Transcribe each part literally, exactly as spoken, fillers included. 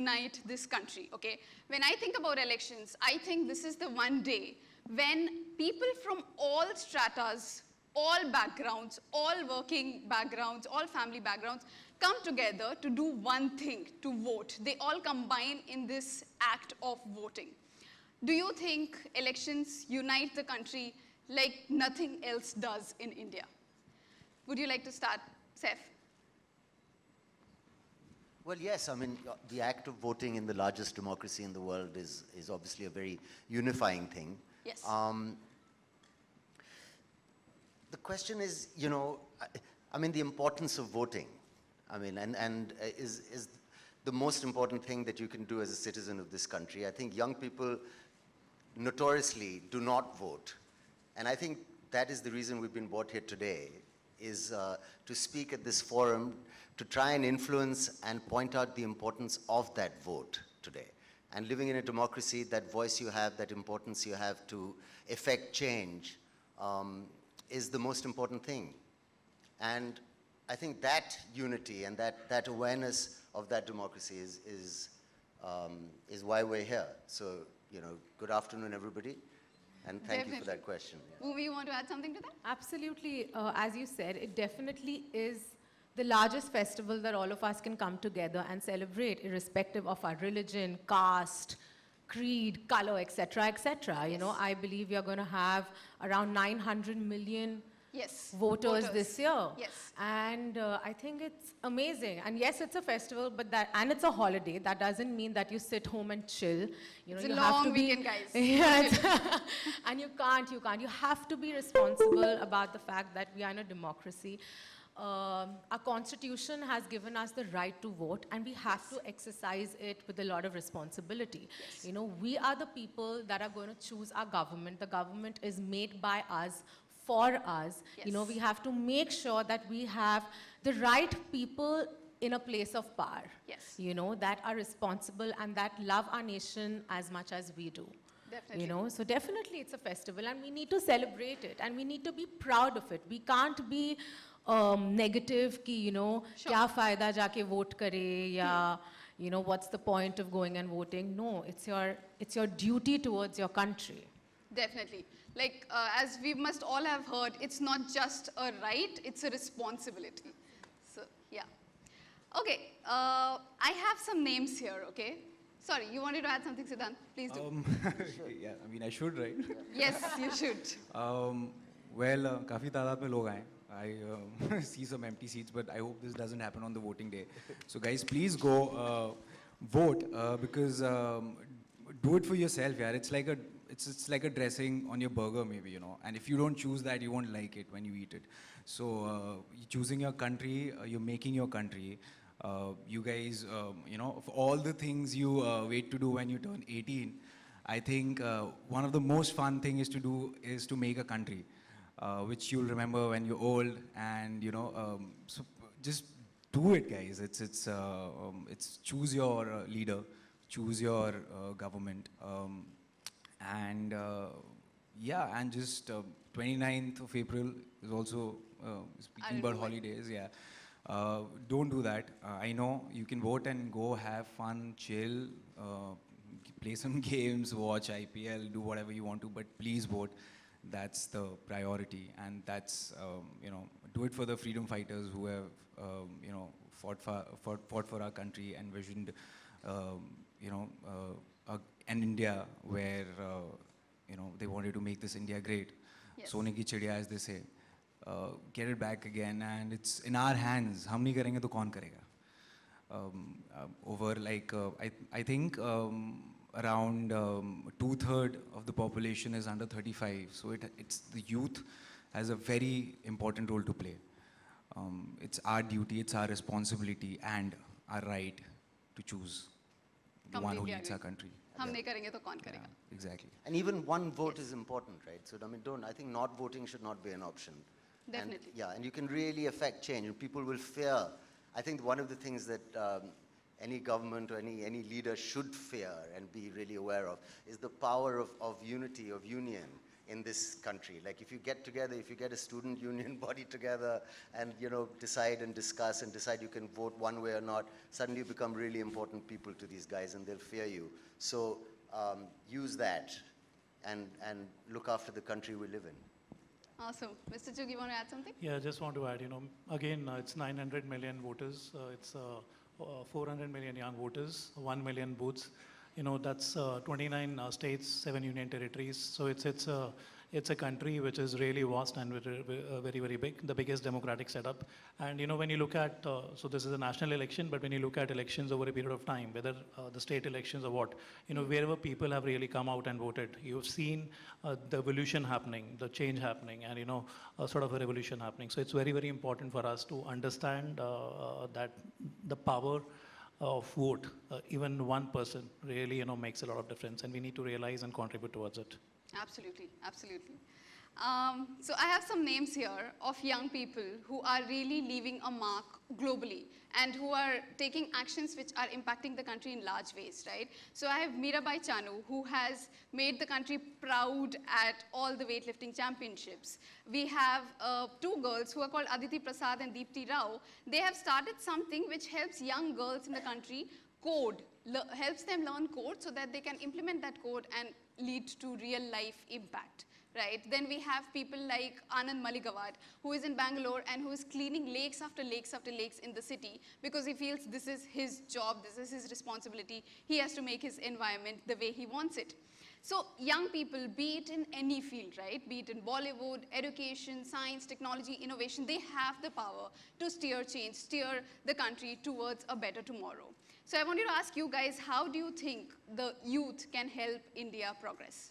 unite this country, okay? When I think about elections, I think this is the one day when people from all stratas, all backgrounds, all working backgrounds, all family backgrounds, come together to do one thing, to vote. They all combine in this act of voting. Do you think elections unite the country like nothing else does in India? Would you like to start, Saif? Well, yes, I mean, the act of voting in the largest democracy in the world is, is obviously a very unifying thing. Yes. Um, the question is, you know, I, I mean, the importance of voting. I mean, and, and is, is the most important thing that you can do as a citizen of this country. I think young people notoriously do not vote. And I think that is the reason we've been brought here today, is uh, to speak at this forum, to try and influence and point out the importance of that vote today. And living in a democracy, that voice you have, that importance you have to effect change um, is the most important thing. And I think that unity and that, that awareness of that democracy is, is, um, is why we're here. So, you know, good afternoon, everybody. And thank Definitely. you for that question. Yeah. Bhumi, you want to add something to that? Absolutely. Uh, as you said, it definitely is the largest festival that all of us can come together and celebrate, irrespective of our religion, caste, creed, color, et cetera, et cetera. You Yes. know, I believe we are going to have around nine hundred million Yes. voters, Voters. this year. Yes. And uh, I think it's amazing. And yes, it's a festival, but that, and it's a holiday. That doesn't mean that you sit home and chill. You know, It's a you long have to weekend, be, guys. Yeah, it's- and you can't, you can't. You have to be responsible about the fact that we are in a democracy. Um, our constitution has given us the right to vote, and we have Yes. to exercise it with a lot of responsibility. Yes. You know, we are the people that are going to choose our government. The government is made by us, for us. You know, Yes. we have to make sure that we have the right people in a place of power. Yes. You know, that are responsible and that love our nation as much as we do. Definitely. You know, so definitely it's a festival and we need to celebrate it and we need to be proud of it. We can't be um, negative ki, you know, Sure. kya fayda jaake vote kare ya, you know, what's the point of going and voting? No, it's your, it's your duty towards your country. Definitely. Like, uh, as we must all have heard, it's not just a right, it's a responsibility. So, yeah. Okay, uh, I have some names here, okay? Sorry, you wanted to add something, Siddhant? Please do. Um, yeah, I mean, I should, right? Yes, you should. Um, well, uh, काफी तादाद में लोग आए. I um, see some empty seats, but I hope this doesn't happen on the voting day. So, guys, please go uh, vote uh, because um, do it for yourself, yeah. It's like a it's it's like a dressing on your burger, maybe, you know. And if you don't choose that, you won't like it when you eat it. So, uh, choosing your country, uh, you're making your country. Uh, you guys, um, you know, of all the things you uh, wait to do when you turn eighteen, I think uh, one of the most fun thing is to do is to make a country, uh, which you'll remember when you're old, and you know, um, so just do it, guys. It's it's uh, um, it's choose your uh, leader, choose your uh, government, um, and uh, yeah, and just uh, twenty-ninth of April is also uh, speaking about remember. holidays, yeah. Uh, don't do that. Uh, I know you can vote and go have fun, chill, uh, play some games, watch I P L, do whatever you want to, but please vote. That's the priority, and that's, um, you know, do it for the freedom fighters who have, um, you know, fought for, fought, fought for our country, envisioned, um, you know, uh, a, an India where, uh, you know, they wanted to make this India great. Yes. Sone ki chidiya, as they say. Uh, get it back again, and it's in our hands. हम नहीं करेंगे तो कौन करेगा? Um, uh, over like uh, I I think um, around um, two third of the population is under thirty-five. So it it's the youth has a very important role to play. Um, it's our duty, it's our responsibility, and our right to choose the one who Completely leads our agree. country. हम नहीं करेंगे तो कौन Yeah, करेगा? exactly. And even one vote is important, right? So, I mean, don't, I think not voting should not be an option. Definitely. And, yeah, and you can really affect change. And people will fear. I think one of the things that um, any government or any, any leader should fear and be really aware of is the power of, of unity, of union in this country. Like if you get together, if you get a student union body together and, you know, decide and discuss and decide you can vote one way or not, suddenly you become really important people to these guys and they'll fear you. So um, use that and, and look after the country we live in. Awesome. Mister Chugh, you want to add something? Yeah, I just want to add, you know, again, uh, it's nine hundred million voters. Uh, it's uh, uh, four hundred million young voters, one million booths. You know, that's uh, twenty-nine uh, states, seven union territories. So it's, it's, a, it's a country which is really vast and very, very, very big, the biggest democratic setup. And, you know, when you look at, uh, so this is a national election, but when you look at elections over a period of time, whether uh, the state elections or what, you know, wherever people have really come out and voted, you've seen uh, the evolution happening, the change happening, and, you know, a sort of a revolution happening. So it's very, very important for us to understand uh, uh, that the power of vote, uh, even one person really, you know, makes a lot of difference, and we need to realize and contribute towards it. Absolutely, absolutely. Um, so I have some names here of young people who are really leaving a mark globally and who are taking actions which are impacting the country in large ways, right? So I have Mirabai Chanu, who has made the country proud at all the weightlifting championships. We have uh, two girls who are called Aditi Prasad and Deepti Rao. They have started something which helps young girls in the country code, helps them learn code so that they can implement that code and lead to real life impact. Right? Then we have people like Anand Maligawad, who is in Bangalore and who is cleaning lakes after lakes after lakes in the city because he feels this is his job, this is his responsibility. He has to make his environment the way he wants it. So young people, be it in any field, right? Be it in Bollywood, education, science, technology, innovation, they have the power to steer change, steer the country towards a better tomorrow. So I wanted to ask you guys, how do you think the youth can help India progress?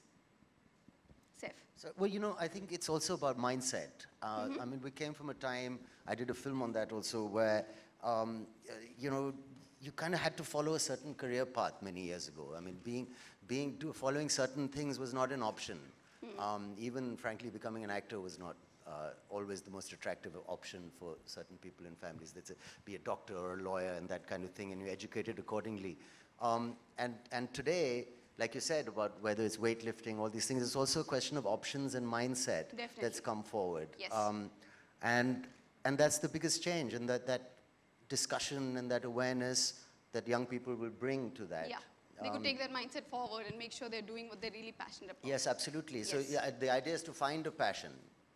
Saif. So, well, you know, I think it's also about mindset. Uh, mm-hmm. I mean, we came from a time, I did a film on that also, where, um, you know, you kind of had to follow a certain career path many years ago. I mean, being, being, do, following certain things was not an option. Mm-hmm. um, even, frankly, becoming an actor was not uh, always the most attractive option for certain people and families. That's a, be a doctor or a lawyer and that kind of thing, and you're educated accordingly. Um, and, and today, like you said, about whether it's weightlifting, all these things, it's also a question of options and mindset Definitely. That's come forward. Yes. Um, and, and that's the biggest change, and that, that discussion and that awareness that young people will bring to that. Yeah, they um, could take that mindset forward and make sure they're doing what they're really passionate about. Yes, absolutely. Yes. So yeah, the idea is to find a passion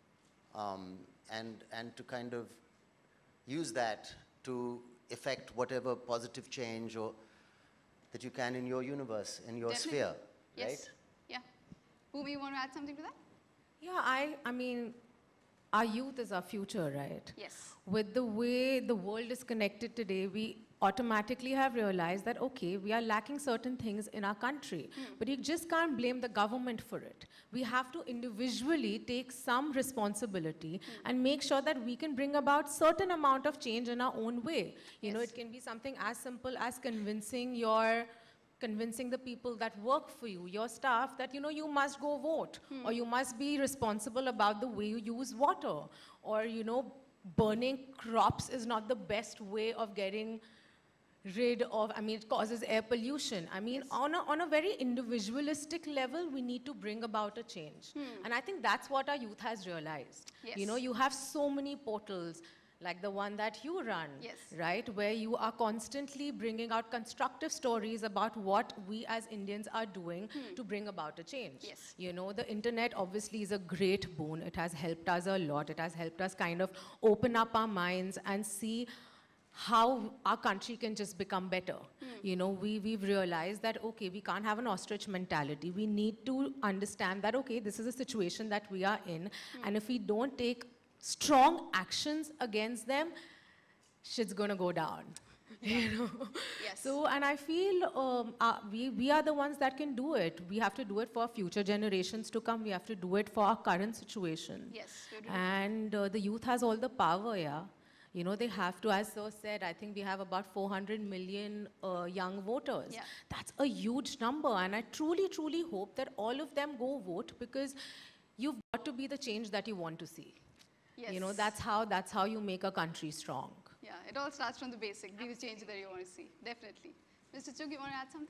um, and, and to kind of use that to effect whatever positive change or that you can in your universe, in your Definitely. sphere, Yes. right? Yeah. Bhumi, you want to add something to that? Yeah, I, I mean, our youth is our future, right? Yes. With the way the world is connected today, we automatically have realized that, okay, we are lacking certain things in our country, mm. but you just can't blame the government for it. We have to individually take some responsibility mm. and make sure that we can bring about certain amount of change in our own way. You yes. know, it can be something as simple as convincing your convincing the people that work for you, your staff, that, you know, you must go vote, hmm. or you must be responsible about the way you use water, or, you know, burning crops is not the best way of getting rid of, I mean, it causes air pollution. I mean, yes. on, a, on a very individualistic level, we need to bring about a change. Hmm. And I think that's what our youth has realized. Yes. You know, you have so many portals, like the one that you run, yes. right? Where you are constantly bringing out constructive stories about what we as Indians are doing hmm. to bring about a change. Yes. You know, the internet obviously is a great boon. It has helped us a lot. It has helped us kind of open up our minds and see how our country can just become better. Hmm. You know, we, we've realized that, okay, we can't have an ostrich mentality. We need to understand that, okay, this is a situation that we are in, hmm. and if we don't take strong actions against them, shit's gonna go down. Yeah. You know? Yes. So, and I feel um, uh, we, we are the ones that can do it. We have to do it for future generations to come. We have to do it for our current situation. Yes, you do. And uh, the youth has all the power, yeah. You know, they have to, as Sir said, I think we have about four hundred million uh, young voters. Yeah. That's a huge number. And I truly, truly hope that all of them go vote, because you've got to be the change that you want to see. Yes. You know, that's how, that's how you make a country strong. Yeah, it all starts from the basic. Be the change that you want to see. Definitely. Mister Chugh, you want to add something?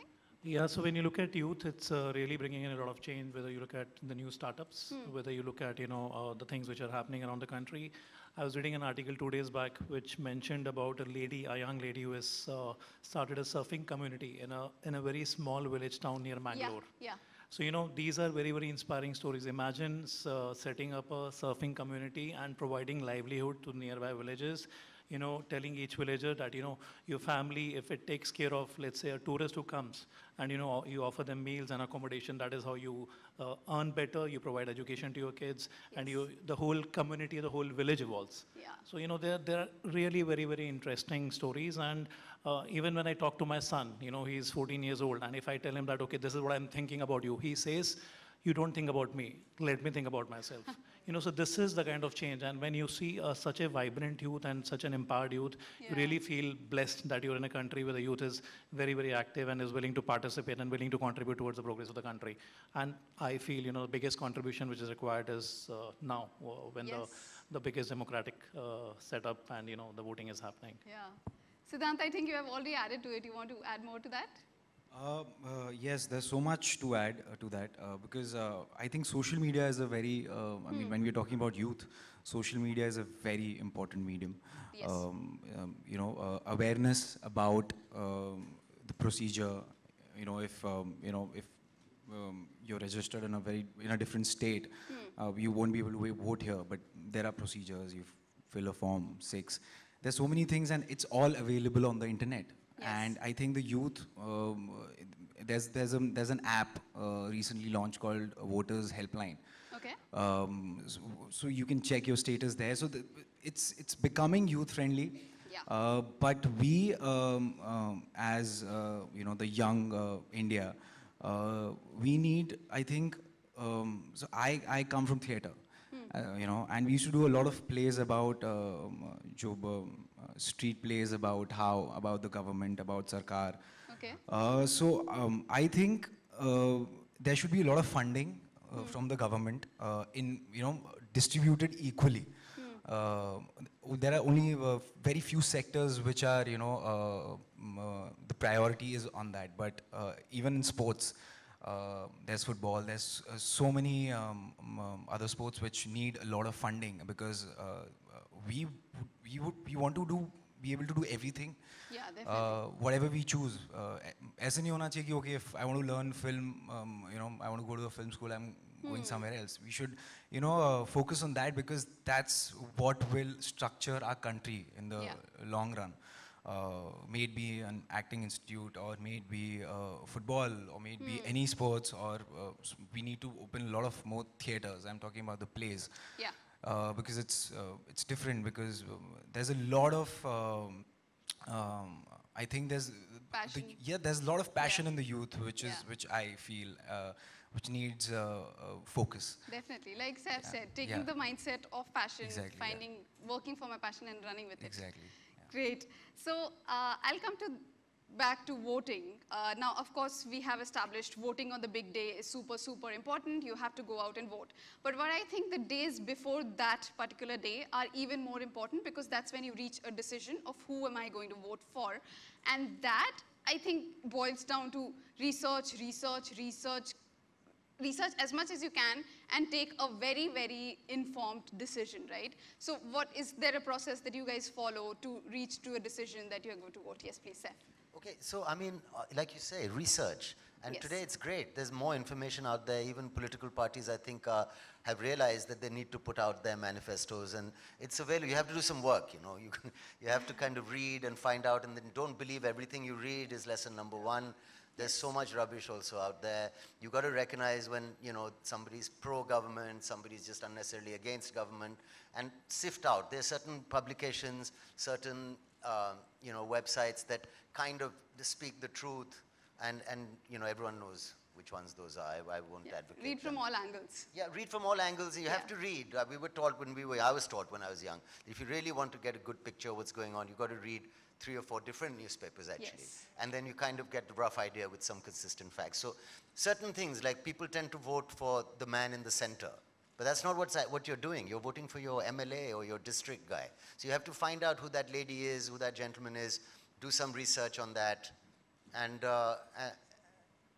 Yeah, so when you look at youth, it's uh, really bringing in a lot of change, whether you look at the new startups, whether you look at, you know, uh, the things which are happening around the country. I was reading an article two days back which mentioned about a lady, a young lady who has uh, started a surfing community in a, in a very small village town near Yeah, Mangalore. yeah. So, you know, these are very, very inspiring stories. Imagine uh, setting up a surfing community and providing livelihood to nearby villages, you know, telling each villager that, you know, your family, if it takes care of, let's say, a tourist who comes and, you know, you offer them meals and accommodation, that is how you uh, earn better, you provide education to your kids, and you, the whole community, the whole village evolves. Yeah. So, you know, there, there are really very, very interesting stories. And uh, even when I talk to my son, you know, he's fourteen years old, and if I tell him that, okay, this is what I'm thinking about you, he says, you don't think about me, let me think about myself. You know, so this is the kind of change. And when you see uh, such a vibrant youth and such an empowered youth, Yeah. you really feel blessed that you're in a country where the youth is very, very active and is willing to participate and willing to contribute towards the progress of the country. And I feel, you know, the biggest contribution which is required is uh, now, uh, when Yes. the, the biggest democratic uh, setup and, you know, the voting is happening. Yeah. Siddhant, I think you have already added to it. You want to add more to that? Uh, uh, yes, there's so much to add uh, to that uh, because uh, I think social media is a very, uh, I mean, when we're talking about youth, social media is a very important medium. Yes. Um, um, you know, uh, awareness about um, the procedure, you know, if, um, you know, if um, you're registered in a very, in a different state, uh, you won't be able to vote here, but there are procedures, you fill a form, six. There's so many things and it's all available on the internet. Yes. And I think the youth, um, there's, there's, a, there's an app uh, recently launched called Voters Helpline. Okay. Um, so, so you can check your status there. So the, it's, it's becoming youth friendly. Yeah. Uh, but we, um, um, as uh, you know, the young uh, India, uh, we need, I think, um, so I, I come from theatre. Uh, you know, and we used to do a lot of plays about um, job, um, uh, street plays about how, about the government, about Sarkar. Okay. Uh, so um, I think uh, there should be a lot of funding uh, from the government uh, in, you know, distributed equally. Uh, there are only uh, very few sectors which are, you know, uh, um, uh, the priority is on that. But uh, even in sports, Uh, there's football, there's uh, so many um, um, other sports which need a lot of funding because uh, uh, we, we, would, we want to do, be able to do everything. Yeah, definitely. Uh, whatever we choose. Uh, ऐसे नहीं होना चाहिए कि okay, if I want to learn film, um, you know, I want to go to a film school, I'm going somewhere else. We should, you know, uh, focus on that because that's what will structure our country in the Yeah. long run. Uh, may it be an acting institute or may it be uh, football or may it be any sports or uh, s- we need to open a lot of more theaters. I'm talking about the plays. Yeah. Uh, because it's, uh, it's different because um, there's a lot of, um, um, I think there's, Passion. The, yeah, there's a lot of passion Yeah. in the youth which is, Yeah. which I feel, uh, which needs uh, uh, focus. Definitely. Like Seth said, taking Yeah. the mindset of passion, Exactly, yeah. finding, working for my passion and running with it. Exactly. Great. So uh, I'll come to back to voting. Uh, now, of course, we have established voting on the big day is super, super important. You have to go out and vote. But what I think the days before that particular day are even more important because that's when you reach a decision of who am I going to vote for. And that, I think, boils down to research, research, research, research as much as you can and take a very, very informed decision, right? So what is there a process that you guys follow to reach to a decision that you're going to vote? Yes, please, Seth. Okay, so I mean, uh, like you say, research. And Yes. today it's great. There's more information out there. Even political parties, I think, uh, have realized that they need to put out their manifestos. And it's available. You have to do some work, you know. You, can, you have to kind of read and find out. And then don't believe everything you read is lesson number one. There's so much rubbish also out there. You got to recognize when, you know, somebody's pro-government, somebody's just unnecessarily against government, and sift out. There's certain publications, certain, uh, you know, websites that kind of speak the truth, and, and you know, everyone knows which ones those are. I, I won't Yeah. advocate Read from them. all angles. Yeah, read from all angles. You have Yeah. to read. Uh, we were taught when we were, I was taught when I was young, if you really want to get a good picture of what's going on, you've got to read three or four different newspapers actually. Yes. And then you kind of get a rough idea with some consistent facts. So certain things, like people tend to vote for the man in the center. But that's not what's, what you're doing. You're voting for your M L A or your district guy. So you have to find out who that lady is, who that gentleman is, do some research on that. And, uh, uh,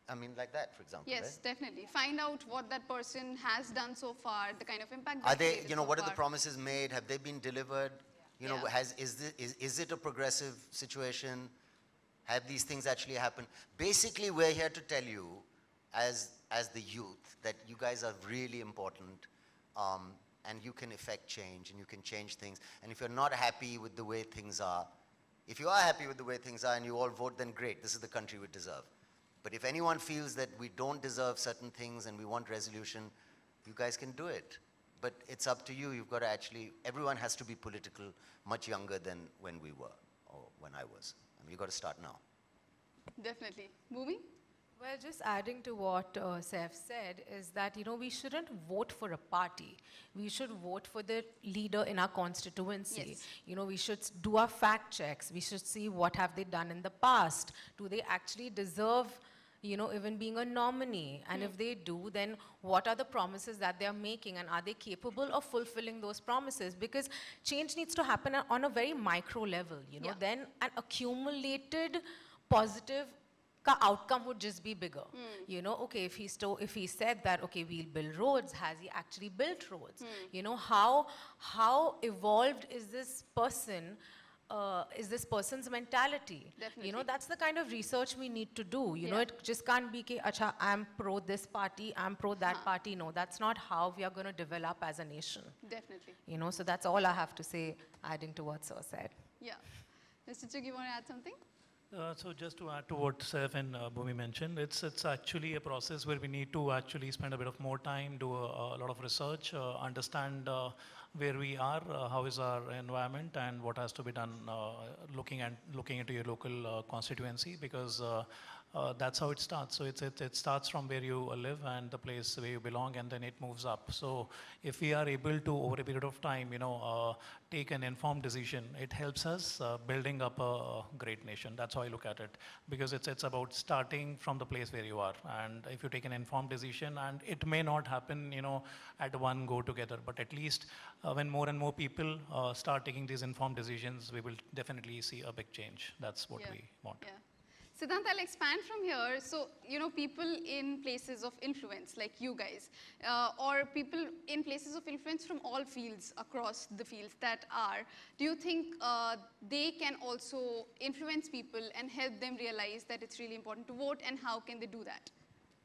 I mean, like that, for example. Yes, right? definitely. Find out what that person has done so far, the kind of impact Are they've they, created you know, so what are the far. promises made? Have they been delivered? You know, Yeah. has, is, this, is, is it a progressive situation? Have these things actually happened? Basically, we're here to tell you, as, as the youth, that you guys are really important, um, and you can effect change, and you can change things. And if you're not happy with the way things are, if you are happy with the way things are and you all vote, then great, this is the country we deserve. But if anyone feels that we don't deserve certain things and we want resolution, you guys can do it. But it's up to you. You've got to actually, everyone has to be political much younger than when we were, or when I was. I mean, you've got to start now. Definitely. Moving? Well, just adding to what uh, Saif said is that, you know, we shouldn't vote for a party. We should vote for the leader in our constituency. Yes. You know, we should s- do our fact checks. We should see what have they done in the past. Do they actually deserve, you know, even being a nominee? And if they do, then what are the promises that they are making? And are they capable of fulfilling those promises? Because change needs to happen a- on a very micro level, you know. Yeah. Then an accumulated positive ka outcome would just be bigger. You know, okay, if he sto- if he said that, okay, we'll build roads, has he actually built roads? You know, how how evolved is this person? Uh, is this person's mentality? You Definitely. know, that's the kind of research we need to do. You know, Yeah. it just can't be, ki, acha, I'm pro this party, I'm pro that party. No, that's not how we are going to develop as a nation. Definitely. You know, so that's all I have to say, adding to what Sir said. Yeah. Mister Chugh, you want to add something? Uh, so just to add to what Saif and uh, Bhumi mentioned, it's it's actually a process where we need to actually spend a bit of more time, do a, a lot of research, uh, understand uh, where we are, uh, how is our environment, and what has to be done, uh, looking at looking into your local uh, constituency, because uh, uh, that's how it starts. So it's, it, it starts from where you live and the place where you belong, and then it moves up. So if we are able to, over a period of time, you know, uh, take an informed decision, it helps us uh, building up a great nation. That's how I look at it, because it's, it's about starting from the place where you are. And if you take an informed decision, and it may not happen, you know, at one go together, but at least uh, when more and more people uh, start taking these informed decisions, we will definitely see a big change. That's what Yeah. we want. Yeah. Siddhant, I'll expand from here. So, you know, people in places of influence, like you guys, uh, or people in places of influence from all fields, across the fields that are, do you think uh, they can also influence people and help them realize that it's really important to vote, and how can they do that?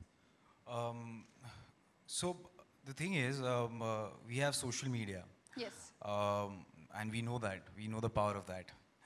Um, so the thing is, um, uh, we have social media. Yes. Um, and we know that, we know the power of that.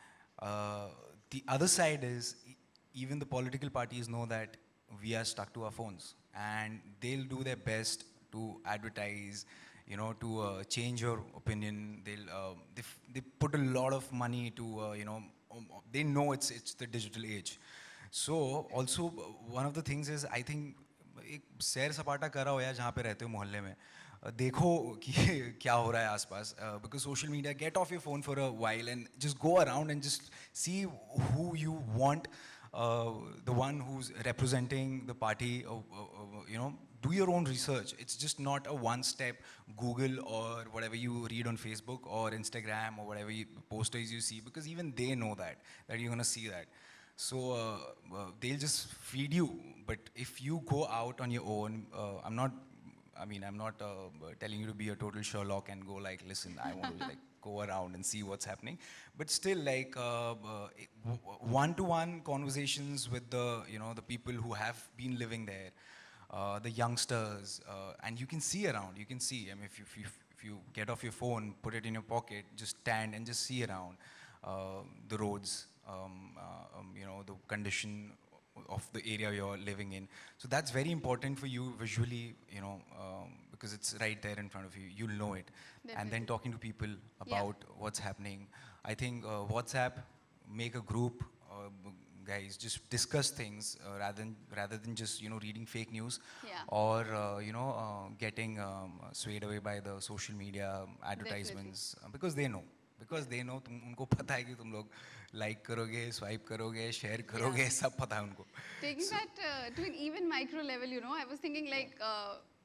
Uh, the other side is, e- even the political parties know that we are stuck to our phones, and they'll do their best to advertise, you know, to uh, change your opinion. They'll, uh, they, f- they put a lot of money to, uh, you know, um, they know it's, it's the digital age. So also, uh, one of the things is, I think, एक सैर सपाटा करा हो या जहाँ पे रहते हो मोहल्ले में, uh, देखो कि क्या हो रहा है आसपास, because social media, get off your phone for a while and just go around and just see who you want, uh, the one who's representing the party, uh, uh, you know, do your own research. It's just not a one step Google or whatever you read on Facebook or Instagram or whatever you, posters you see, because even they know that, that you're gonna see that. So uh, uh, they'll just feed you. But if you go out on your own, uh, I'm not, I mean, I'm not uh, telling you to be a total Sherlock and go like, listen, I want to like go around and see what's happening. But still, like uh, uh, one-to-one conversations with the, you know, the people who have been living there, uh, the youngsters, uh, and you can see around. You can see. I mean, if you, if you if you get off your phone, put it in your pocket, just stand and just see around uh, the roads. Um, uh, um, you know, the condition of the area you're living in. So that's very important for you visually, you know, um, because it's right there in front of you. You'll know it. And then Definitely. talking to people about what's happening. I think uh, WhatsApp, make a group, uh, guys, just discuss things uh, rather than rather than just, you know, reading fake news Yeah. or uh, you know, uh, getting um, swayed away by the social media advertisements, uh, because they know. Because they know, तुम उनको पता है कि तुम लोग like करोगे, swipe करोगे, share करोगे, सब पता है उनको. Taking that uh, to an even micro level, you know, I was thinking like, uh,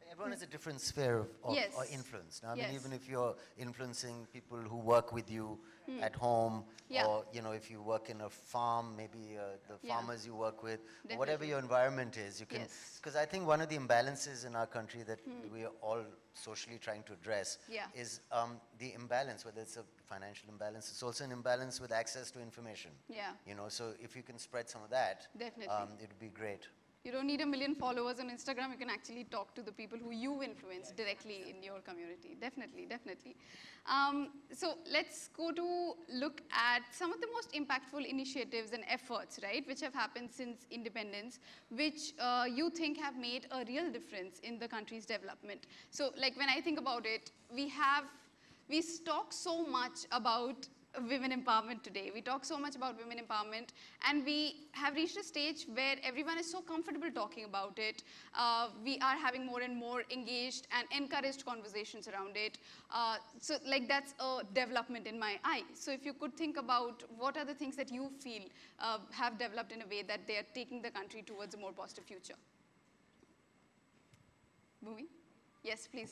Everyone has a different sphere of, of Yes. or influence. Now, I mean, Yes. even if you're influencing people who work with you at home, Yeah. or you know, if you work in a farm, maybe uh, the Yeah. farmers you work with, or whatever Definitely. your environment is, you can. Yes. Because I think one of the imbalances in our country that we are all socially trying to address Yeah. is um, the imbalance, whether it's a financial imbalance, it's also an imbalance with access to information. Yeah. You know, so if you can spread some of that, Definitely. um, it would be great. You don't need a million followers on Instagram. You can actually talk to the people who you influence directly in your community. Definitely, definitely. Um, so let's go to look at some of the most impactful initiatives and efforts, right, which have happened since independence, which uh, you think have made a real difference in the country's development. So like when I think about it, we have, we talk so much about women empowerment today. We talk so much about women empowerment, and we have reached a stage where everyone is so comfortable talking about it. Uh, we are having more and more engaged and encouraged conversations around it. Uh, so like that's a development in my eye. So if you could think about what are the things that you feel uh, have developed in a way that they are taking the country towards a more positive future. Bhumi? Yes, please.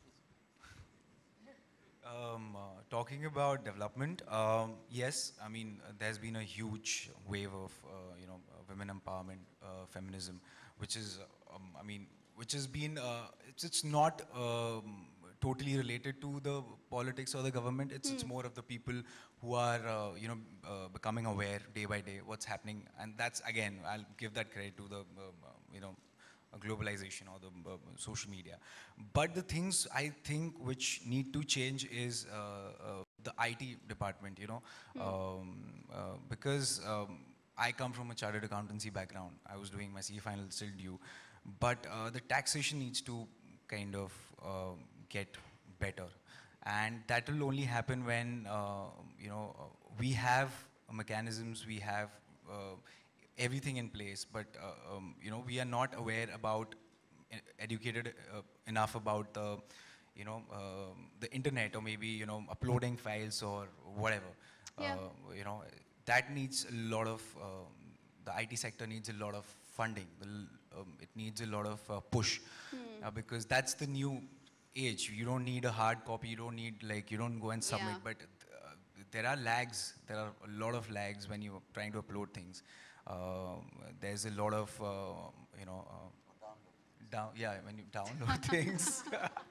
Um, uh, talking about development, um, yes, I mean, uh, there's been a huge wave of, uh, you know, uh, women empowerment, uh, feminism, which is, um, I mean, which has been, uh, it's, it's not um, totally related to the politics or the government. It's, it's more of the people who are, uh, you know, uh, becoming aware day by day what's happening. And that's, again, I'll give that credit to the, um, uh, you know, uh, globalization or the uh, social media. But the things I think which need to change is uh, uh, the I T department, you know, um, uh, because um, I come from a chartered accountancy background. I was doing my C A final still due, but uh, the taxation needs to kind of uh, get better, and that will only happen when uh, you know uh, we have mechanisms, we have uh, everything in place, but uh, um, you know we are not aware about, e- educated uh, enough about the, you know, um the internet, or maybe you know uploading files or whatever. Yeah. Uh, you know that needs a lot of um, the I T sector needs a lot of funding. The, l- um, it needs a lot of uh, push uh, because that's the new age. You don't need a hard copy. You don't need like you don't go and submit, Yeah. but uh, there are lags. There are a lot of lags when you're trying to upload things. Um, there's a lot of, uh, you know, uh, down, yeah, when you download things.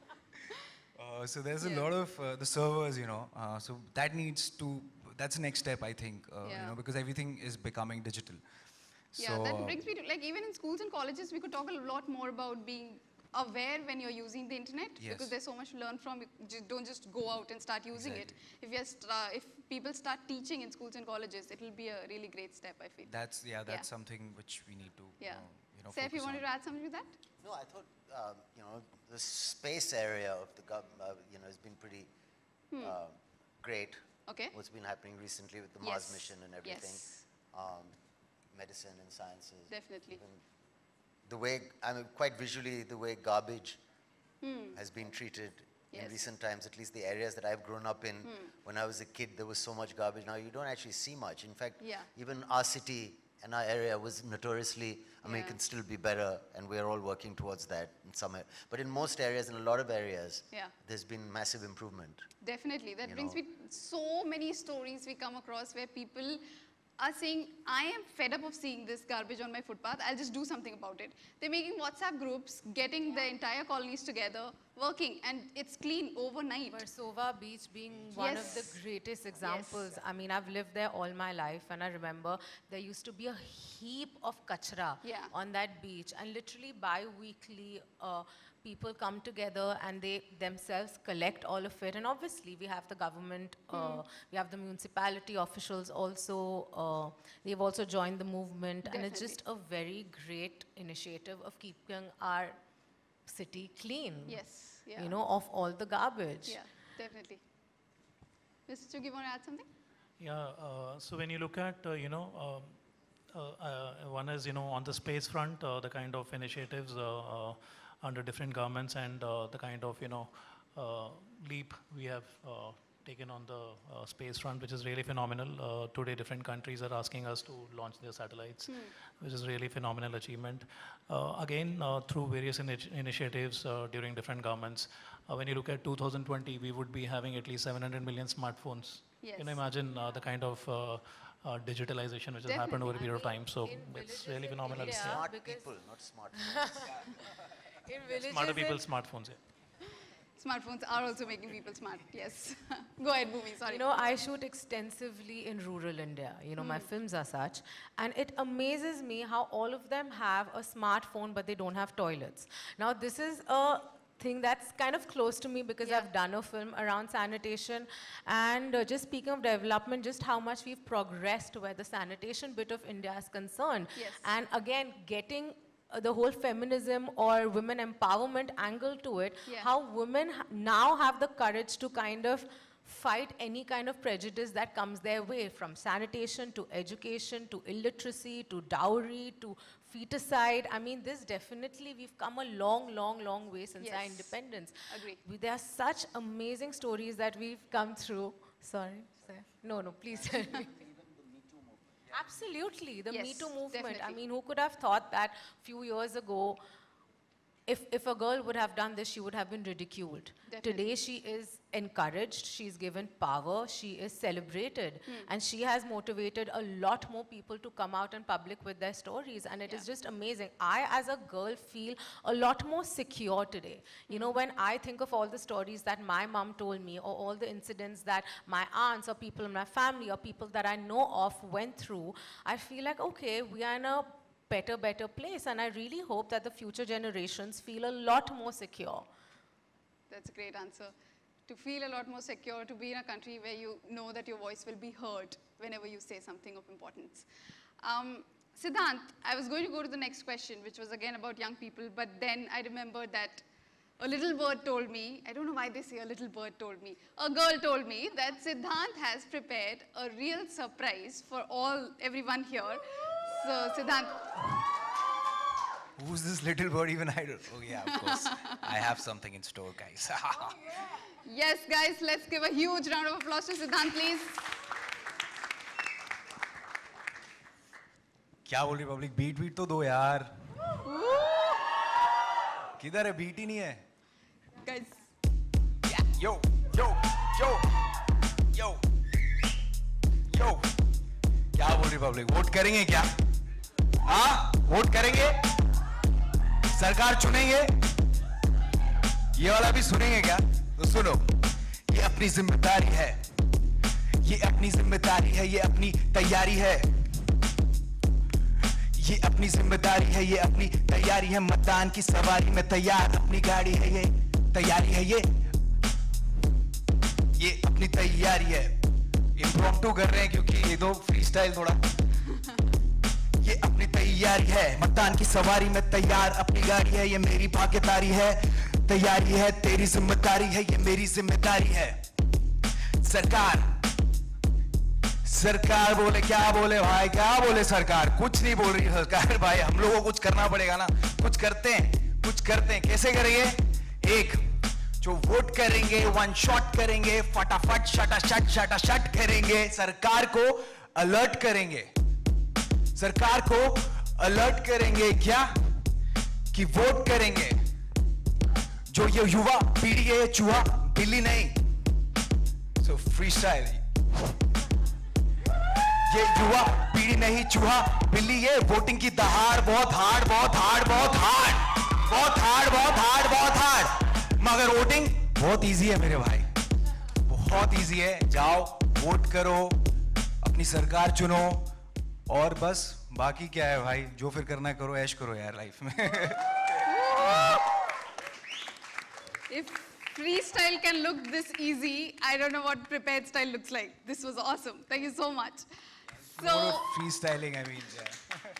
uh, so there's a Yeah. lot of uh, the servers, you know, uh, so that needs to, that's the next step, I think, uh, Yeah. you know, because everything is becoming digital. Yeah, so, that uh, brings me to, like, even in schools and colleges, we could talk a lot more about being aware when you're using the internet, Yes. because there's so much to learn from. You just don't just go out and start using Exactly. it. If you're st- uh, if people start teaching in schools and colleges, it'll be a really great step, I feel. that's, yeah, that's Yeah. something which we need to, Yeah. uh, you know, Seth, you focus wanted on. to add something to that? No, I thought, um, you know, the space area of the gov, uh, you know, has been pretty uh, great. Okay. What's been happening recently with the Mars Yes. mission and everything. Yes. Um, medicine and sciences. Definitely. Even the way, I mean, quite visually, the way garbage has been treated Yes. in recent times, at least the areas that I've grown up in. When I was a kid, there was so much garbage. Now you don't actually see much. In fact, Yeah. even our city and our area was notoriously, I mean, it Yeah. can still be better, and we're all working towards that in some area. But in most areas, in a lot of areas, Yeah. there's been massive improvement. Definitely. That You brings know. me so many stories we come across where people are saying, I am fed up of seeing this garbage on my footpath. I'll just do something about it. They're making WhatsApp groups, getting the entire colonies together, working, and it's clean overnight. Versova Beach being one of Yes. the greatest examples. I mean, I've lived there all my life, and I remember there used to be a heap of kachra Yeah. on that beach, and literally bi-weekly, uh, people come together and they themselves collect all of it. And obviously, we have the government, uh, we have the municipality officials also. Uh, they've also joined the movement, and it's Definitely. just a very great initiative of keeping our city clean. Yes. Yeah. You know, of all the garbage. Yeah, definitely. Mister Chugh, you want to add something? Yeah, uh, so when you look at, uh, you know, um, uh, uh, one is, you know, on the space front, uh, the kind of initiatives uh, uh, under different governments and uh, the kind of, you know, uh, leap we have uh, taken on the uh, space front, which is really phenomenal. Uh, today, different countries are asking us to launch their satellites, mm. which is really phenomenal achievement. Uh, again, uh, through various initi initiatives uh, during different governments, uh, when you look at two thousand twenty, we would be having at least seven hundred million smartphones. Yes. Can you imagine uh, the kind of uh, uh, digitalization which has Definitely. happened over a period I of mean, time? So in it's villages really in phenomenal. India, Yeah. Smart because- people, not smartphones. In villages Smarter people, in- smartphones. Yeah. Smartphones are also making people smart, yes. Go ahead, Bhumi, sorry. You know, I shoot extensively in rural India. You know, my films are such. And it amazes me how all of them have a smartphone, but they don't have toilets. Now, this is a thing that's kind of close to me because Yeah. I've done a film around sanitation. And uh, just speaking of development, just how much we've progressed where the sanitation bit of India is concerned. Yes. And again, getting uh, the whole feminism or women empowerment angle to it, Yeah. how women ha- now have the courage to kind of fight any kind of prejudice that comes their way, from sanitation to education to illiteracy to dowry to feticide. I mean, this definitely, we've come a long, long, long way since our Yes. independence. Agree. We, there are such amazing stories that we've come through. Sorry, sir. No, no, please tell me. Absolutely, the Me Yes, Too movement. I definitely. mean, who could have thought that few years ago, if, if a girl would have done this, she would have been ridiculed. Definitely. Today, she is encouraged, she's given power, she is celebrated, Hmm. and she has motivated a lot more people to come out in public with their stories, and it is Yeah. just amazing. I, as a girl, feel a lot more secure today. You know, when I think of all the stories that my mom told me, or all the incidents that my aunts or people in my family or people that I know of went through, I feel like, okay, we are in a better, better place, and I really hope that the future generations feel a lot more secure. That's a great answer. To feel a lot more secure, to be in a country where you know that your voice will be heard whenever you say something of importance. Um, Siddhant, I was going to go to the next question, which was again about young people, but then I remembered that a little bird told me, I don't know why they say a little bird told me, a girl told me that Siddhant has prepared a real surprise for all, everyone here. So Siddhant, Who's this little bird even? I don't. Oh yeah, of course. I have something in store, guys. yes guys, let's give a huge round of applause to Siddhant, please. क्या बोल रही public? Beat beat तो दो यार. किधर है? Beat ही नहीं है. Guys, Yo, yo, yo, yo, yo. क्या बोल रही पब्लिक? वोट करेंगे क्या? हाँ, वोट करेंगे? सरकार चुनेंगे? ये वाला भी सुनेंगे क्या? तो सुनो. ये अपनी जिम्मेदारी है. ये अपनी जिम्मेदारी है. ये अपनी तैयारी है. ये अपनी जिम्मेदारी है. ये अपनी तैयारी है. मतदान की सवारी में तैयार अपनी गाड़ी है. ये तैयारी है. ये ये अपनी तैयारी है. इम्प्रॉम्प्टू कर रहे हैं क्योंकि ये दो फ्री स्टाइल थोड़ा. ये अपनी तैयारी है. मतदान की सवारी में तैयार अपनी गाड़ी है. ये मेरी भागीदारी है. तैयारी है. तेरी जिम्मेदारी है. ये मेरी जिम्मेदारी है. सरकार सरकार बोले क्या बोले भाई? क्या बोले सरकार? कुछ नहीं बोल रही सरकार भाई. हम लोगों को कुछ करना पड़ेगा ना. कुछ करते हैं. कुछ करते हैं. कैसे करेंगे? एक जो वोट करेंगे, वन शॉट करेंगे, फटाफट शटा शट शटा शट करेंगे. सरकार को अलर्ट करेंगे. सरकार को अलर्ट करेंगे क्या? कि वोट करेंगे. जो ये युवा पीढ़ी है, चूहा बिल्ली नहीं. So freestyle. ये युवा पीढ़ी नहीं, चूहा बिल्ली. ये वोटिंग की दहाड़ बहुत हार्ड, बहुत हार्ड, बहुत हार्ड, बहुत हार्ड, बहुत हार्ड, बहुत हार्ड. मगर वोटिंग बहुत इजी है मेरे भाई. बहुत इजी है. जाओ वोट करो, अपनी सरकार चुनो, और बस बाकी क्या है भाई? जो फिर करना है करो, ऐश करो यार लाइफ में. if freestyle can look this easy, I don't know what prepared style looks like. This was awesome. Thank you so much. More So of freestyling, I mean. Yeah.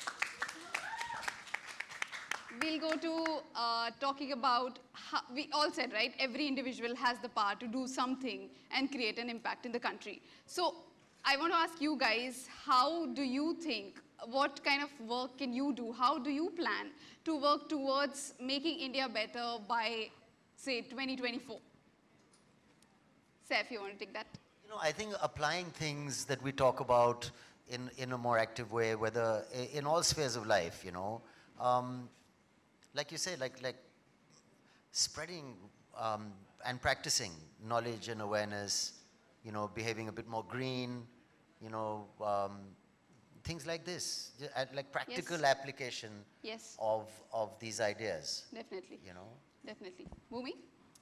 we'll go to uh, talking about, how, we all said, right, every individual has the power to do something and create an impact in the country. So I want to ask you guys, how do you think, what kind of work can you do? How do you plan to work towards making India better by, say, twenty twenty-four? Saif, you want to take that? You know, I think applying things that we talk about in, in a more active way, whether i- in all spheres of life, you know, um, like you say, like, like spreading um, and practicing knowledge and awareness, you know, behaving a bit more green, you know, um, things like this, ju- at like practical Yes. application Yes. of, of these ideas, Definitely. you know. Definitely. Bhumi?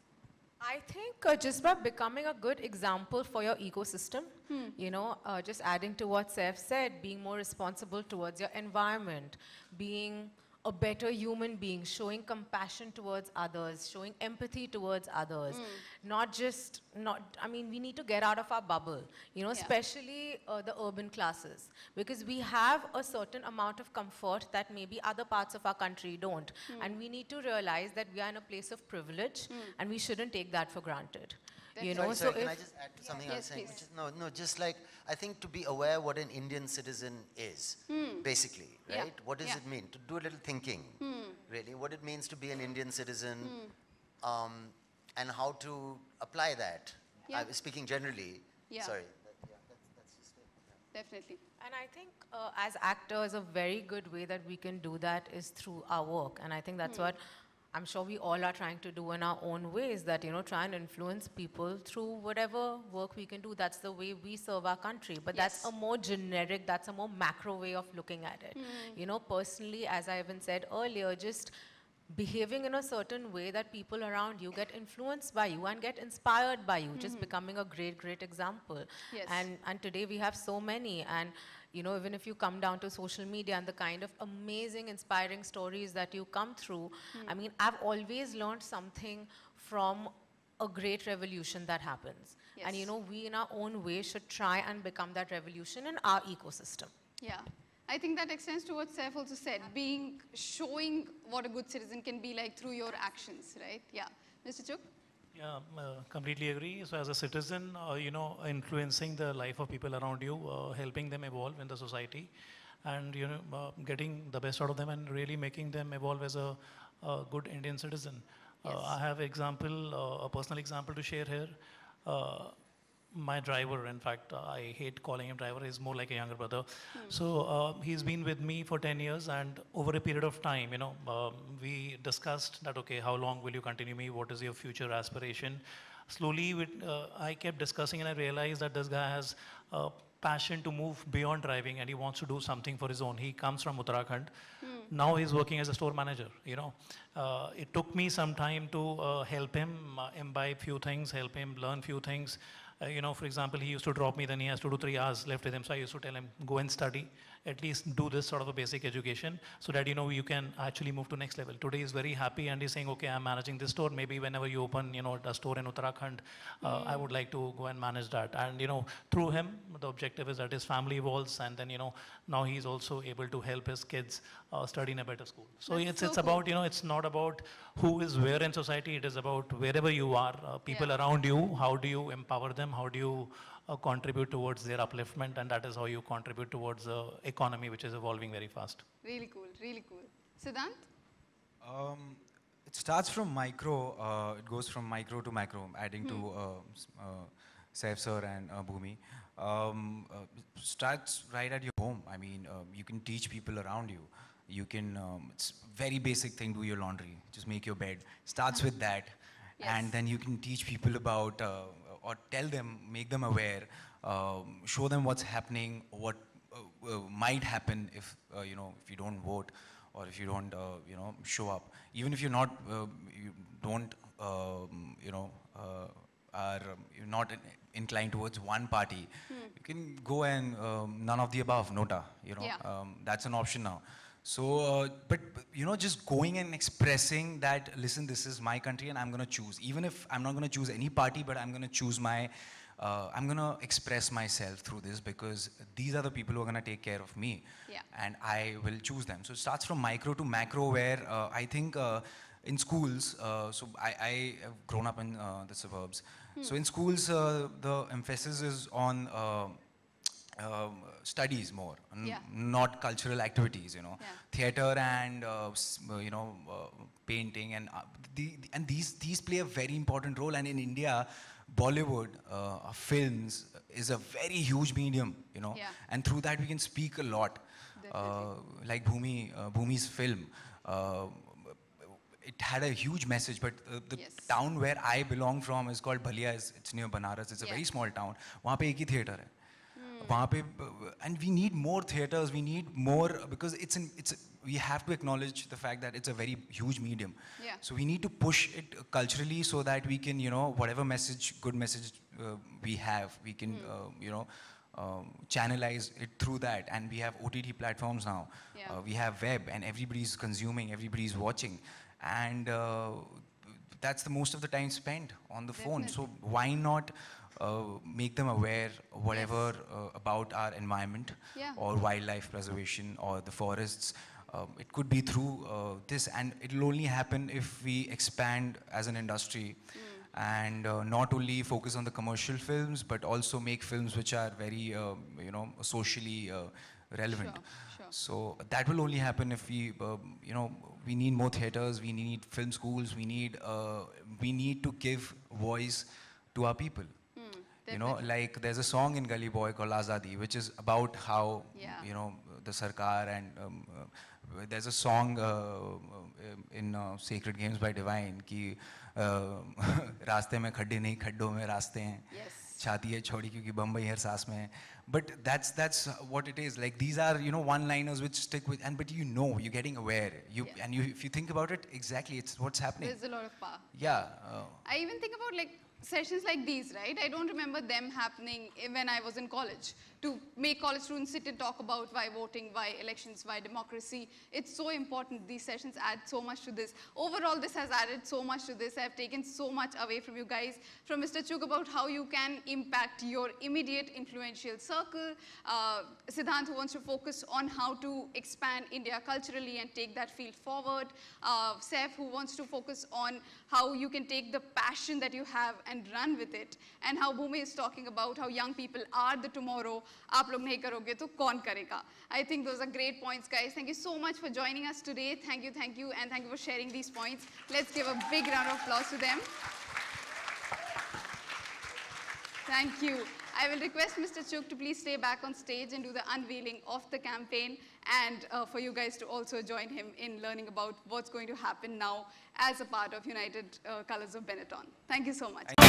I think uh, just by becoming a good example for your ecosystem, you know, uh, just adding to what Saif said, being more responsible towards your environment, being a better human being, showing compassion towards others, showing empathy towards others, not just, not, I mean, we need to get out of our bubble, you know, Yeah. especially uh, the urban classes, because we have a certain amount of comfort that maybe other parts of our country don't. And we need to realize that we are in a place of privilege and we shouldn't take that for granted. You know, Sorry, sorry, so can I if, just add to something I was Yes, saying? please. Which is, no, no, just like, I think to be aware what an Indian citizen is, basically, Yeah, right? What does yeah. it mean? To do a little thinking, really, what it means to be an Indian citizen, um, and how to apply that. Yeah. I was speaking generally, Yeah. sorry. that- yeah, that's, that's just it. Yeah. Definitely. and I think uh, as actors, a very good way that we can do that is through our work. And I think that's what I'm sure we all are trying to do in our own ways, that, you know, try and influence people through whatever work we can do. That's the way we serve our country. But that's Yes. a more generic, that's a more macro way of looking at it. You know, personally, as I even said earlier, just behaving in a certain way that people around you get influenced by you and get inspired by you, just becoming a great, great example. Yes. And, and today we have so many. And, you know, even if you come down to social media and the kind of amazing, inspiring stories that you come through, I mean, I've always learned something from a great revolution that happens. And, you Yes. know, we in our own way should try and become that revolution in our ecosystem. Yeah. I think that extends to what Saif also said, being, showing what a good citizen can be like through your actions, right? Yeah. Mister Chuk? Yeah, uh, completely agree. So as a citizen, uh, you know, influencing the life of people around you, uh, helping them evolve in the society, and you know, uh, getting the best out of them, and really making them evolve as a, a good Indian citizen. Yes. Uh, I have example, uh, a personal example to share here. Uh, my driver, in fact, uh, I hate calling him driver, he's more like a younger brother. So uh, he's been with me for ten years, and over a period of time, you know, um, we discussed that, okay, how long will you continue me? What is your future aspiration? Slowly, with, uh, I kept discussing, and I realized that this guy has a passion to move beyond driving, and he wants to do something for his own. He comes from Uttarakhand. Now he's working as a store manager, you know. Uh, it took me some time to uh, help him uh, imbibe few things, help him learn few things. Uh, you know, for example, he used to drop me, then he has to do three hours left with him. So I used to tell him, go and study, at least do this sort of a basic education so that, you know, you can actually move to next level. Today he's very happy and he's saying, okay, I'm managing this store. Maybe whenever you open, you know, a store in Uttarakhand, uh, I would like to go and manage that. And, you know, through him, the objective is that his family evolves, and then, you know, now he's also able to help his kids uh, study in a better school. So That's it's, so it's cool. about, you know, it's not about who is where in society. It is about wherever you are, uh, people Yeah. around you, how do you empower them? How do you uh, contribute towards their upliftment? And that is how you contribute towards the economy, which is evolving very fast. Really cool, really cool. Siddhant? Um, it starts from micro, uh, it goes from micro to macro, adding to uh, s- uh, Saif sir and uh, Bhumi. Um, uh, starts right at your home. I mean, uh, you can teach people around you. You can, um, it's very basic thing, do your laundry, just make your bed. Starts with that. Yes. And then you can teach people about, uh, or tell them, make them aware, um, show them what's happening, what uh, uh, might happen if, uh, you know, if you don't vote, or if you don't, uh, you know, show up. Even if you're not, uh, you don't, um, you know, uh, are um, you're not in, inclined towards one party, you can go and um, none of the above, nota, you know, Yeah. um, that's an option now. So, uh, but, but, you know, just going and expressing that, listen, this is my country and I'm going to choose. Even if I'm not going to choose any party, but I'm going to choose my, uh, I'm going to express myself through this because these are the people who are going to take care of me. Yeah. And I will choose them. So it starts from micro to macro where uh, I think uh, in schools, uh, so I, I have grown up in uh, the suburbs. So in schools, uh, the emphasis is on uh, um, studies more, n- Yeah. not cultural activities, you know. Yeah. Theater and, uh, s- uh, you know, uh, painting and, uh, the, and these, these play a very important role. And in India, Bollywood, uh, films is a very huge medium, you know, Yeah. and through that we can speak a lot. Uh, like Bhumi, uh, Bhumi's film, uh, it had a huge message, but uh, the Yes. town where I belong from is called Bhalia. It's, it's near Banaras. It's a Yeah. very small town. वहाँ पे एक ही theater है. वहाँ पे, and we need more theaters. We need more because it's an, it's. A, we have to acknowledge the fact that it's a very huge medium. Yeah. So we need to push it culturally so that we can, you know, whatever message, good message uh, we have, we can, Hmm. uh, you know, um, channelize it through that. And we have O T T platforms now. Yeah. Uh, we have web, and everybody's consuming, everybody's watching, and uh, that's the most of the time spent on the phone. So why not uh, make them aware, whatever uh, about our environment, Yeah. or wildlife preservation, or the forests. Um, it could be through uh, this, and it'll only happen if we expand as an industry, and uh, not only focus on the commercial films, but also make films which are very, uh, you know, socially uh, relevant. Sure, sure. So that will only happen if we, uh, you know, we need more theaters, we need film schools, we need, uh, we need to give voice to our people. You know, Definitely. like there's a song in Gully Boy called Azadi, which is about how, Yeah. you know, the Sarkar, and um, uh, there's a song uh, uh, in uh, Sacred Games by Divine, ki रास्ते में खड्डे नहीं खड्डों में रास्ते हैं, Yes. छाती है छोड़ी क्योंकि बम्बई हर सांस में है. But that's that's what it is. Like these are, you know, one-liners which stick with, and but you know, you're getting aware. You Yeah. and you, if you think about it, exactly, it's what's happening. There's a lot of power. Yeah. Uh, I even think about like sessions like these, right? I don't remember them happening when I was in college. To make college students sit and talk about why voting, why elections, why democracy. It's so important. These sessions add so much to this. Overall, this has added so much to this. I've taken so much away from you guys. From Mister Chugh about how you can impact your immediate influential circle. Uh, Siddhant, who wants to focus on how to expand India culturally and take that field forward. Uh, Saif, who wants to focus on how you can take the passion that you have and run with it. And how Bhumi is talking about how young people are the tomorrow. आप लोग नहीं करोगे तो कौन करेगा? I think those are great points, guys. Thank you so much for joining us today. Thank you, thank you, and thank you for sharing these points. Let's give a big round of applause to them. Thank you. I will request Mister Chugh to please stay back on stage and do the unveiling of the campaign, and uh, for you guys to also join him in learning about what's going to happen now as a part of United uh, Colors of Benetton. Thank you so much.